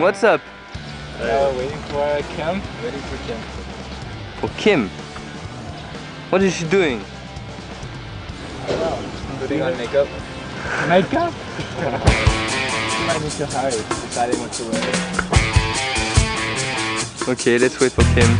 What's up? Waiting for Kim. Waiting for Kim. For Kim? What is she doing? Putting on makeup. Makeup? She might need to hurry, deciding what to wear. Okay, let's wait for Kim.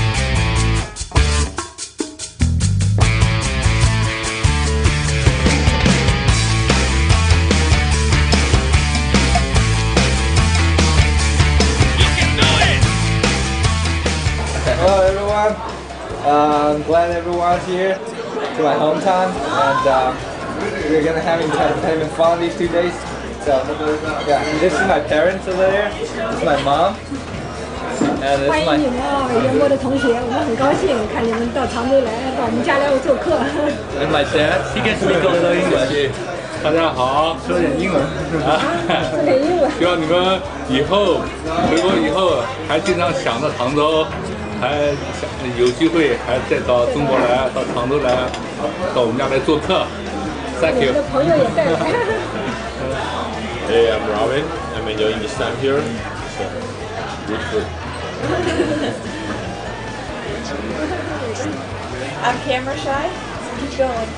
Hello everyone, I'm glad everyone's here to my hometown, and we're gonna having fun these 2 days. So yeah, this is my parents over there. This is my mom, and this is my. 欢迎你们啊，英国的同学，我们很高兴看你们到常州来，到我们家来做客。 This is my dad. He can speak a little English. 大家好，说点英文。 说点英文。 希望你们以后回国以后还经常想着常州，还想有机会还再到中国来，到常州来，到我们家来做客。Thank you. 我的朋友也在。 Hey, I'm Robin. I'm enjoying this time here. So, good food. I'm camera shy. Keep going.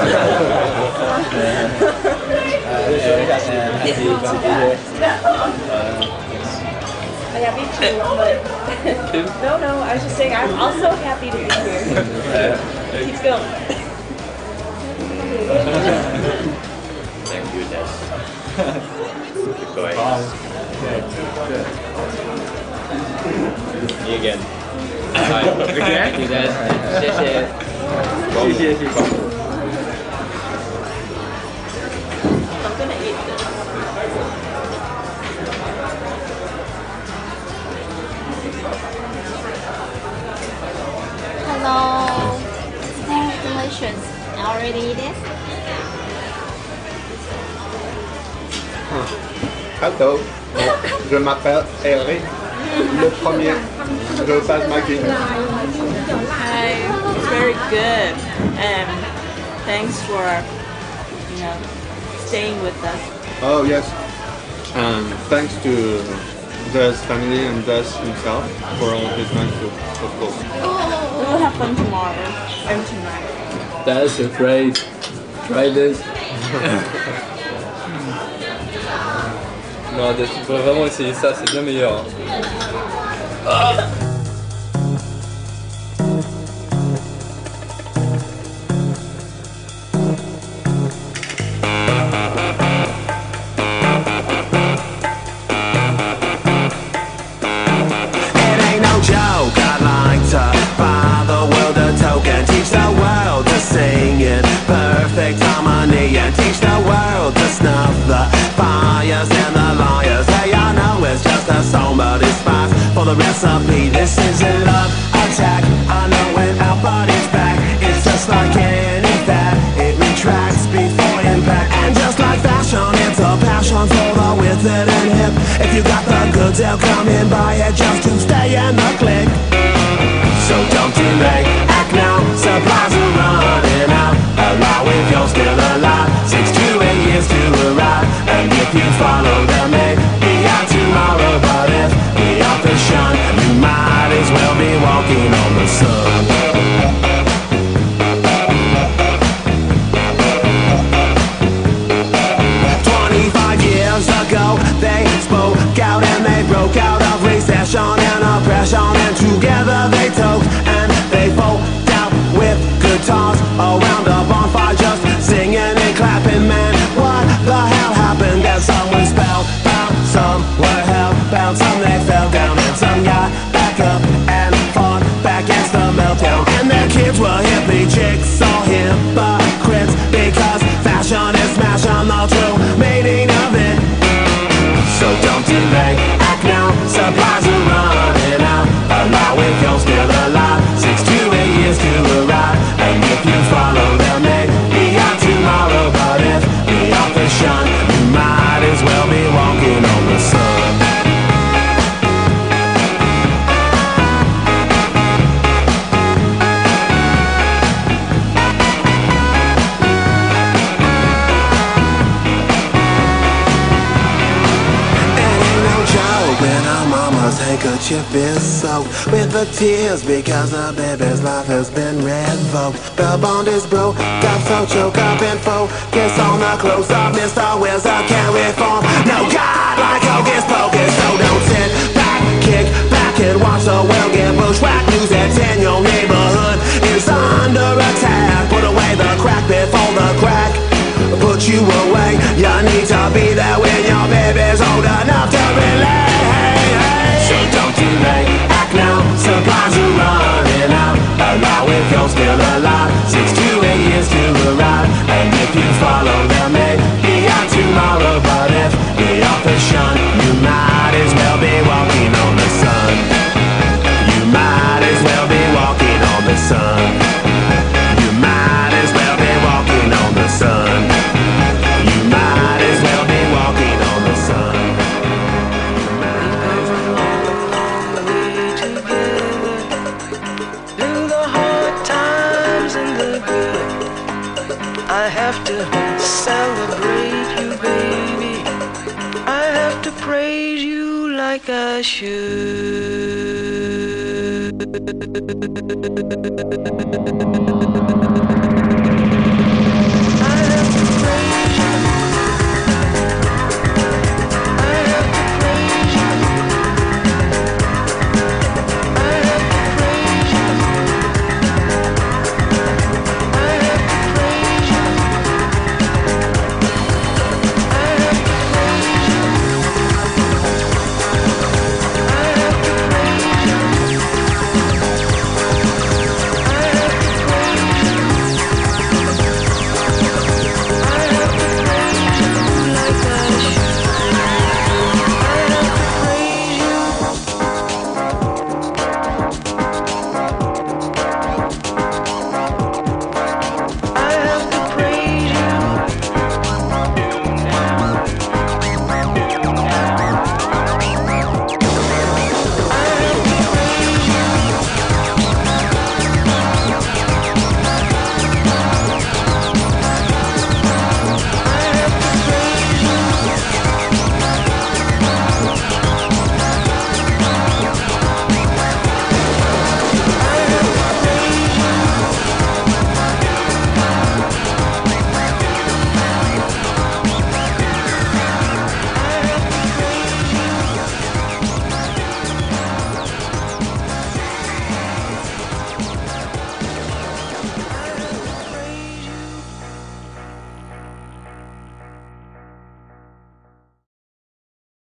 说一下是 Yeah, me too. No, I was just saying I'm also happy to be here. Keep going. Thank you, Des. Keep going. Me again. Hi. Thank you, Des. 谢谢。 谢谢。 I'm gonna eat this. Hello. Very delicious. Already eat it? Hello, je m'appelle Eric, le premier, je passe ma game. Hi. It's very good. And thanks for, staying with us. Oh yes, thanks to Des' family and Des himself for all his nice food, of course. We'll have fun tomorrow and tonight. That's great. Try this. Non, tu peux vraiment essayer ça, c'est bien meilleur. Sing in perfect harmony and teach the world to snuff the fires and the liars. They all know it's just a song, but it's spice for the recipe. This is a love attack. I know when our body's back, it's just like any fad. It retracts before impact, and just like fashion, it's a passion for the withered and hip. If you got the goods, they'll come and buy it just to stay in the clique. So don't delay, act now, supplies are running out. Allow if you're still alive, 6 to 8 years to arrive. And if you follow them, maybe out tomorrow. But if we are to shun, you might as well be walking on the sun. Ago, they spoke out and they broke out of recession and oppression, and together they took and they folk out with guitars around a bonfire, just singing and clapping. Man, what the hell happened? That some were spellbound, some were hellbound, some they fell down, and some got back up and fought back against the meltdown. And their kids were hippie chicks or hypocrites, because fashion is smashing the true meaning of it. So don't delay, act now, supplies are running out. Allow if you're still alive, 6 to 8 years to arrive. And if you follow handkerchief is soaked with the tears because the baby's life has been revoked. The bond is broke, got so choked up and focus on the close-up. Mr. Wizard can't reform. No God like Hocus Pocus, so don't sit back, kick back and watch the world get bushwhacked. News that's in your neighborhood is under attack. Put away the crack before the crack put you away. You need to be there when your baby's old enough to relate. So don't delay, act now, supplies are running out. Allow if you're still alive, 6 to 8 years to arrive. And if you follow them, maybe out tomorrow. But if the author's shunned, you might as well be walking on the sun. You might as well be walking on the sun. You might as well be walking on the sun. You might as well be walking on the sun. You might as well through the hard times and the good. I have to celebrate you, baby. I have to praise you like I should.